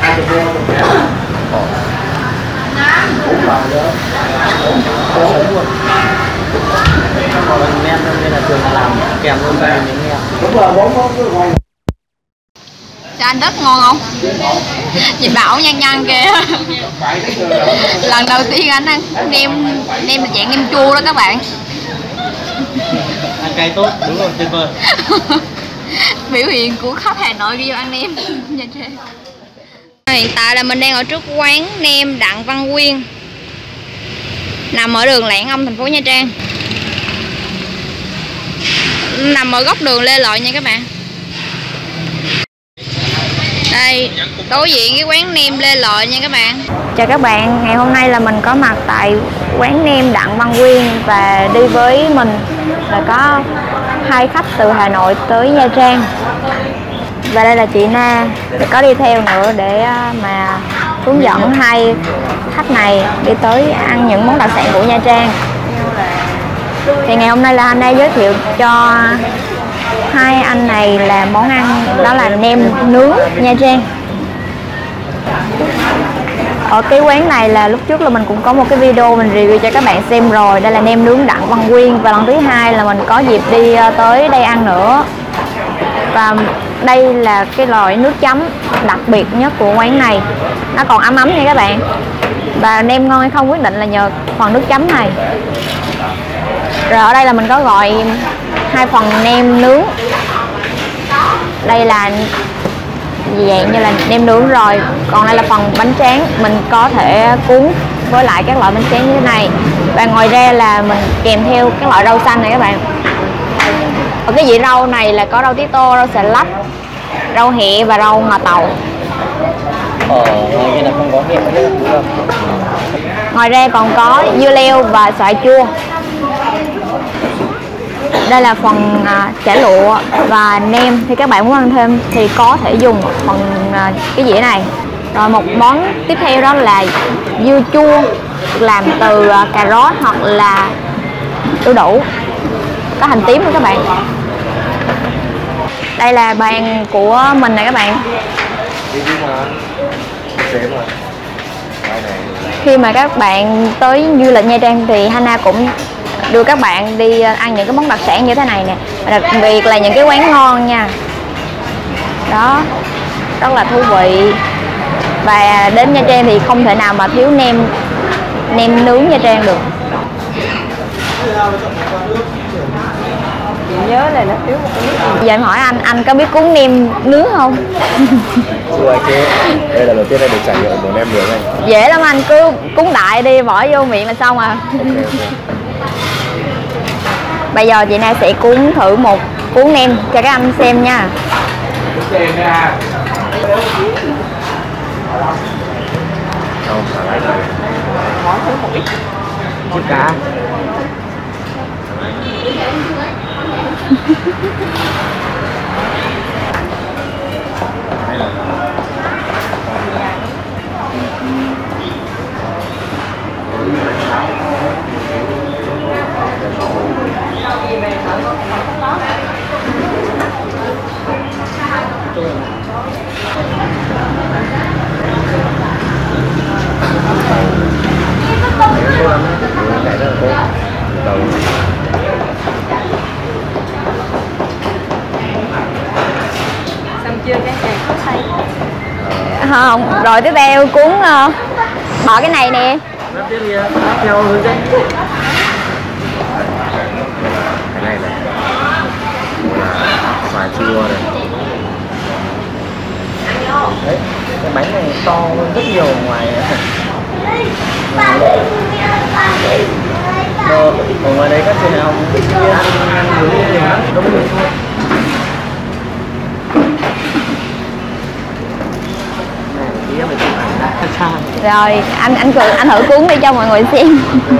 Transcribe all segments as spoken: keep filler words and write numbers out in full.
Còn nem nên là thường làm kèm luôn với miếng nem. Chà, anh đất ngon không? Nhìn bảo nhăn nhăn kìa. Lần đầu tiên anh ăn nem, nem là dạng nem chua đó các bạn. Ăn cay tốt, đúng rồi, tuyệt vời. Biểu hiện của khách Hà Nội khi vô ăn nem Nha Trang. Hiện tại là mình đang ở trước quán nem Đặng Văn Quyên, nằm ở đường Lạng Ông, thành phố Nha Trang. Nằm ở góc đường Lê Lợi nha các bạn. Đây, đối diện cái quán nem Lê Lợi nha các bạn. Chào các bạn, ngày hôm nay là mình có mặt tại quán nem Đặng Văn Quyên và đi với mình là có hai khách từ Hà Nội tới Nha Trang. Và đây là chị Na, có đi theo nữa để mà hướng dẫn hai khách này đi tới ăn những món đặc sản của Nha Trang. Thì ngày hôm nay là anh ấy giới thiệu cho hai anh này là món ăn đó là nem nướng Nha Trang. Ở cái quán này là lúc trước là mình cũng có một cái video mình review cho các bạn xem rồi. Đây là nem nướng Đặng Văn Quyên. Và lần thứ hai là mình có dịp đi tới đây ăn nữa. Và đây là cái loại nước chấm đặc biệt nhất của quán này. Nó còn ấm ấm nha các bạn. Và nem ngon hay không quyết định là nhờ phần nước chấm này. Rồi ở đây là mình có gọi hai phần nem nướng. Đây là dạng như là nem nướng rồi. Còn đây là phần bánh tráng. Mình có thể cuốn với lại các loại bánh tráng như thế này. Và ngoài ra là mình kèm theo các loại rau xanh này các bạn. Ở cái dĩa rau này là có rau tía tô, rau xà lách, rau hẹ và rau ngò tàu. Ờ, ngoài là không có hẹ nữa đúng không? Ngoài ra còn có dưa leo và xoài chua. Đây là phần à, chả lụa và nem. Thì các bạn muốn ăn thêm thì có thể dùng phần à, cái dĩa này. Rồi một món tiếp theo đó là dưa chua làm từ à, cà rốt hoặc là đu đủ, có hành tím nữa các bạn. Đây là bàn của mình này các bạn. Khi mà các bạn tới du lịch Nha Trang thì Hana cũng đưa các bạn đi ăn những cái món đặc sản như thế này nè. Đặc biệt là những cái quán ngon nha. Đó, rất là thú vị. Và đến Nha Trang thì không thể nào mà thiếu nem nem nướng Nha Trang được. Chị nhớ là nó thiếu một cái nước. Giờ em hỏi anh, anh có biết cuốn nem nướng không? Chưa chứ. Đây là đầu tiên em được trải nghiệm một nem nướng này. Dễ lắm anh, cứ cuốn đại đi, bỏ vô miệng là xong à. Okay, okay. Bây giờ chị Na sẽ cuốn thử một cuốn nem cho các anh xem nha. Không, xả lại rồi. Món thử một ít. Chút cá. Xong chưa cái này có tay không? Rồi tiếp theo cuốn uh, bỏ cái này nè. Tiếp đi, theo hướng dẫn. Cái này này là xoài chua này. Đấy, cái bánh này to hơn rất nhiều ngoài. Ờ, ở ngoài đấy các trường học ăn ăn nướng nhiều lắm, đông người thôi. Rồi anh anh thử anh thử cuốn đi cho mọi người xem.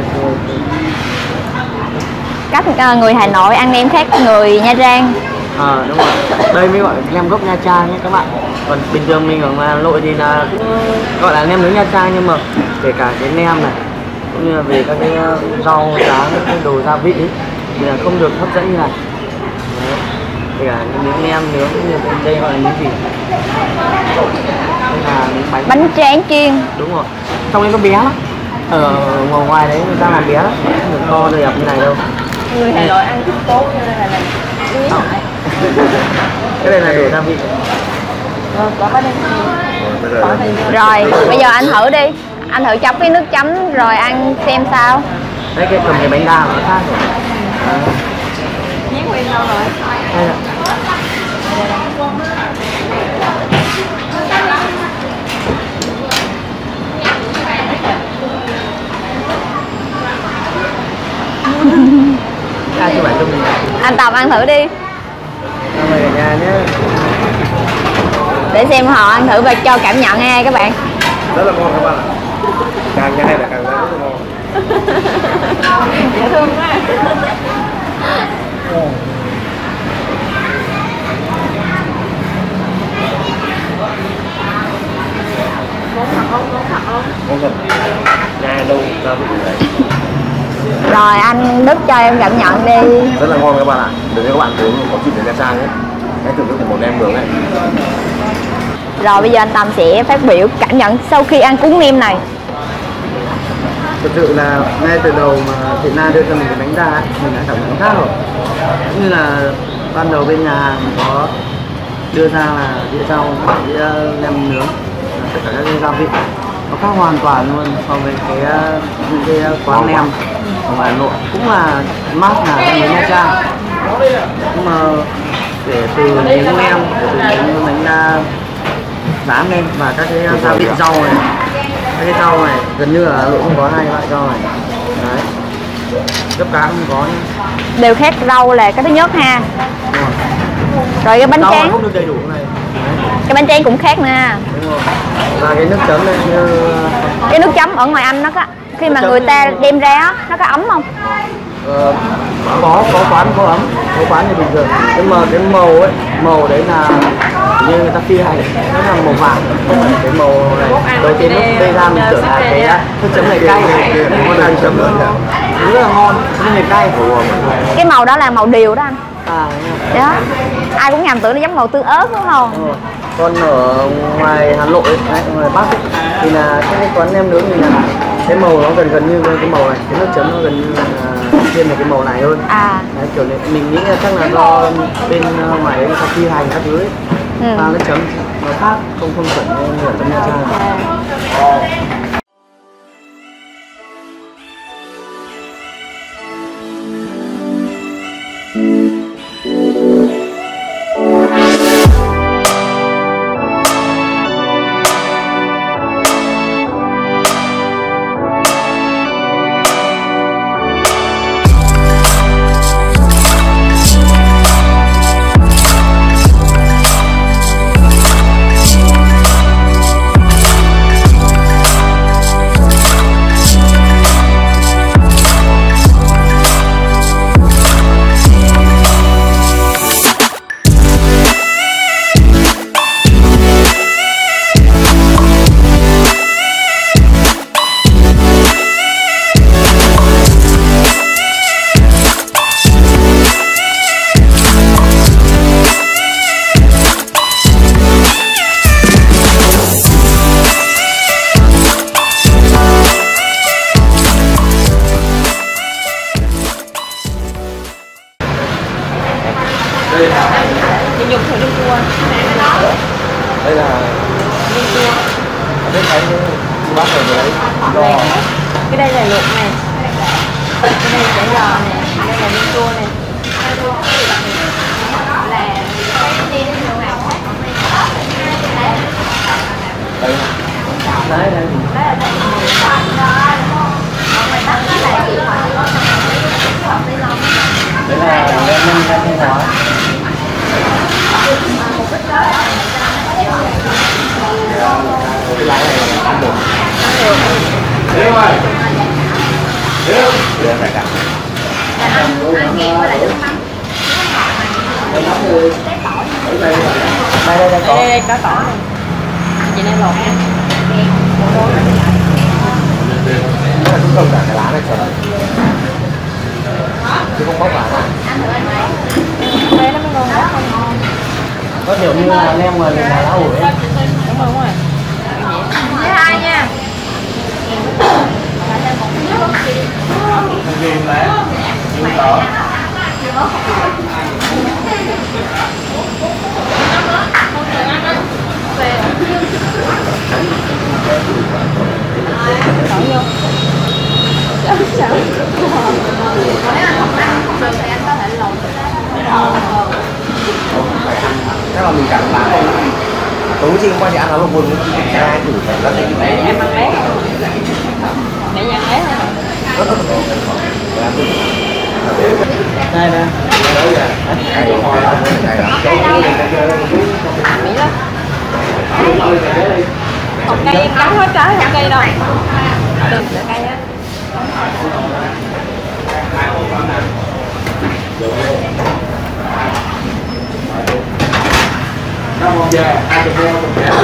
Cách uh, người Hà Nội ăn nem khác người Nha Trang. À đúng rồi, đây mới gọi nem gốc Nha Trang nhé các bạn. Còn bình thường mình ở Hà Nội thì là gọi là nem nướng Nha Trang, nhưng mà kể cả cái nem này cũng như là về các cái rau giá, cái đồ gia vị ấy, thì là không được hấp dẫn như này. Đấy. Kể cả những miếng nem nướng cũng như đây gọi là những gì, đây là những bánh bánh tráng chiên. đúng rồi, trong đấy nó bé lắm, ở ngoài ngoài đấy người ta làm bé lắm, không được to đẹp như này đâu. Người Hà Nội ăn thức tốt cho nên là làm quý lại. Cái này là đồ gia vị. Có bánh rồi, bây giờ anh thử đi, anh thử chấm với nước chấm rồi ăn xem sao. Đấy, cái cầm cái bánh đa nó khác rồi. Nhét nguyên đâu rồi? Đây ạ. À, chưa phải cho mình. Anh Tập ăn thử đi. Mời ở nhà nhé. Để xem họ ăn thử và cho cảm nhận nghe các bạn. Rất là ngon các bạn ạ. Càng nhai là càng rất là ngon. Dễ thương quá. Ngon thật. Nhai đâu ra vị đấy. Rồi anh Đức cho em cảm nhận đi. Rất là ngon các bạn ạ. Đừng cho các bạn uống có dịp đến Nha Trang nhé. Hãy thưởng thức một nem nướng này. Rồi bây giờ anh Tâm sẽ phát biểu cảm nhận sau khi ăn cuốn nem này. Thực sự là ngay từ đầu mà chị Na đưa cho mình cái bánh đa ấy, mình đã cảm thấy khác rồi. Cũng như là ban đầu bên nhà hàng có đưa ra là đĩa rau, đĩa nem nướng, tất cả các cái gia vị nó khác hoàn toàn luôn so với cái những cái quán nem ở ngoài Hà Nội, cũng là mát là nem nướng Nha Trang, nhưng mà để từ miếng nem, để từ miếng bánh đa rán lên và các cái gia vị rau này, các cái rau này gần như là Hà Nội không có hai loại rau này. Đấy, gấp cá không có nhé. Đều khác rau là cái thứ nhất ha. Đúng rồi. Rồi cái bánh Rau tráng không được đầy đủ này. Đấy. cái bánh tráng cũng khác nè. Đúng rồi. Và cái nước chấm này như Cái nước chấm ở ngoài Anh nó có khi mà chấm người ta này. đem ra á, nó có ấm không? ờ, có có quán có ấm, có quán thì bình thường, nhưng mà cái màu ấy, màu đấy là như người ta phi hành, nó là màu vàng, không phải cái màu này. Đầu tiên lúc đây ra mình tưởng là cái nước chấm này cay này, con này chấm nữa rất là ngon, nó này cay. Cái màu đó là màu điều đó anh. À, Đó, ai cũng nhầm tưởng nó giống màu tương ớt đúng không? ừ. Còn ở ngoài Hà Nội ấy, đấy, ngoài Bắc ấy, thì là các cái quán nem nướng thì là cái màu nó gần gần như cái màu này, cái nước chấm nó gần như là thiên về cái màu này hơn. À. Đấy, kiểu này mình nghĩ là chắc là do bên ngoài đấy người ta phi hành các thứ ấy, Ừ. và nước chấm nó khác, không không chuẩn như ở trong Nha Trang. Chị dùng thử nước cua. Đây là Nước cua. biết thấy bác ở đấy giò. Cái đây là luộc này. Cái đây là chả giò này. Đây là nước cua này. Đấy, đấy. Đấy là đem lên ra Thanh Hóa. Cái lái này ăn được. Đấy rồi. Đấy. Đưa phải cả. Đây đây đây có. Đây đây có tỏi này. Chị nên lột nha. Nó là cũng không cả cái lá này trời. Chứ không bóc lá này. Đây nó mới ngon quá. Có kiểu như là nem mà lá ổi ấy. Đúng rồi, đúng rồi. Chắc là mình cảm bán thôi. Tối chi qua thì ăn nó một buồn ra thử phải rất là em ăn bé để ăn bé thôi. đây nè một cây em cắn hết trái một cây đâu được được cây á. nó không về hai chục đô một kẻ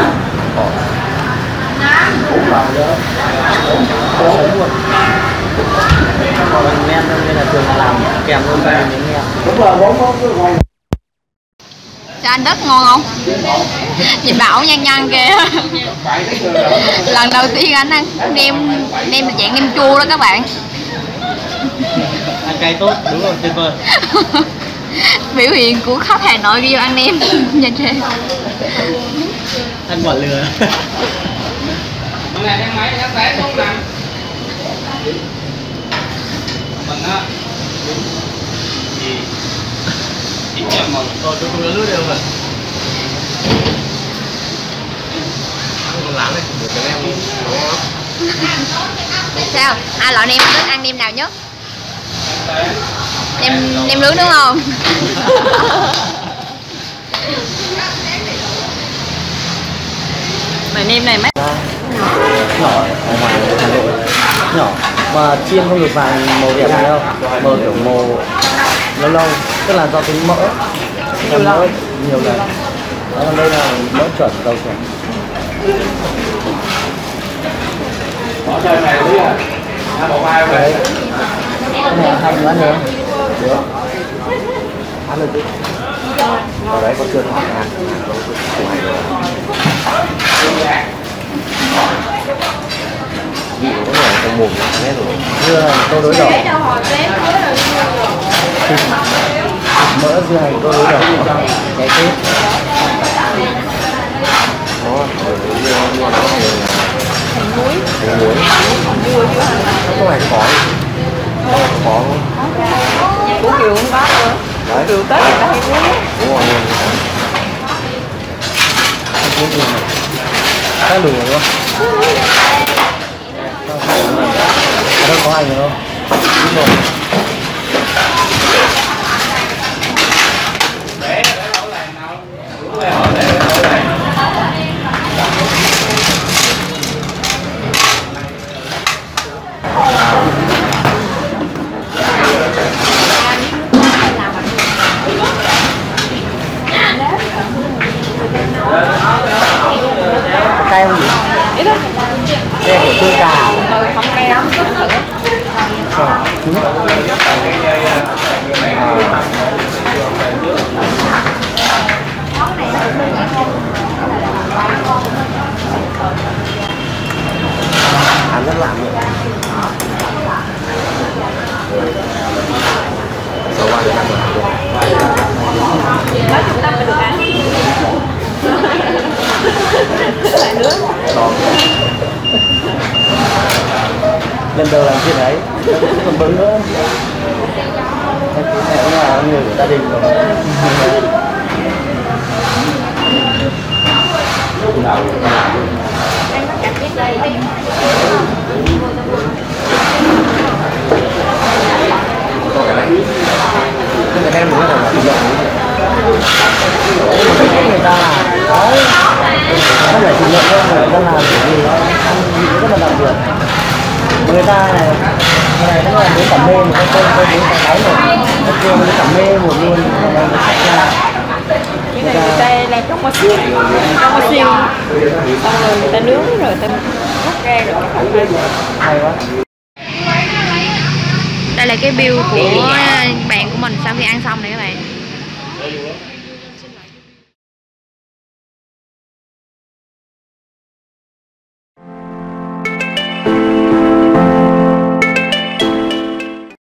bốn lần nữa bốn luôn còn nem nên là thường làm kèm luôn với miếng nem đúng là bốn món cứ ngon. Sao anh đất ngon không? Nhìn bảo nhăn nhăn kìa. Lần đầu tiên anh ăn nem nem là dạng nem chua đó các bạn. Ăn cay tốt, đúng rồi, tuyệt vời. Biểu hiện của khách Hà Nội khi vô ăn nem Nha Trang. Ăn quả lừa. Này đang máy đang té tốt nè. Mình á. Gì? Ít cho mình. Rồi tôi không lướt được mà. Không lắm đấy, được cái nem ngon. Sao? Ai loại nem thích ăn nem nào nhất? Nem nem nướng đúng không? Mà nem này mấy Nhỏ, ở ngoài Hà Nội nhỏ mà chiên không được vàng màu đẹp này đâu, màu kiểu màu lâu lâu, tức là do tính mỡ, nhiều mỡ nhiều lần. Đó, còn đây là mỡ chuẩn, dầu chuẩn. Bỏ chơi này đi à. Hai bộ hai Đấy. Cái này hay quá nè. Được. Ăn được chứ. Ở đấy có chưa thỏ ăn. Vị nó nổi trong mồm là hết rồi. Dưa hành câu đối đỏ. Mỡ dưa hành câu đối đỏ. Cái kết. Đó, ở dưới dưa ngon lắm rồi. hành muối. Hành muối. Muối chứ hành. Không phải có. Không có. Của Kiều không có nữa. Đấy. Kiều Tết người ta hay muối. Đúng rồi luôn. Không có gì mà. Cái lùi đúng không? Ở đâu có hành rồi không? Đúng rồi. Cay không nhỉ? Ít đó. Đây của xương cà. Ừ, không cay lắm, cứ thử. Ờ, trứng. Ăn rất lạ miệng. Sáu ba được ăn rồi. Nói chúng ta phải được ăn. Lại nữa. Lần đầu làm chuyện đấy, còn bớn nữa. Mẹ cũng là người của gia đình rồi. Cái em đúng là thịt lợn. Người ta là đấy, không phải thịt lợn đâu mà người ta làm kiểu gì ăn vị rất là đặc biệt. Người ta này, người này nó là miếng cà mê mà không không miếng cà đáy rồi, nó kêu miếng cà mê một luôn, nó sạch ra. Cái này người ta làm trong bao xiêu, trong bao xiêu, xong rồi người ta nướng rồi người ta rút ra rồi cái phần ăn. Hay quá. Đây là cái bill của bạn của mình sau khi ăn xong này các bạn.